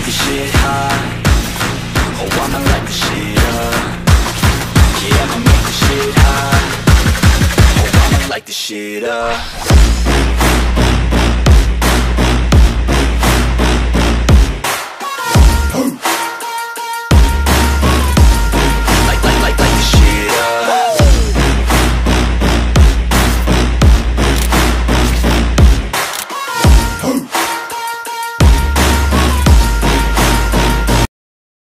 the shit hot. Oh, I'ma light the shit up. Yeah, I'ma make the shit hot. Oh, I'ma light the shit up.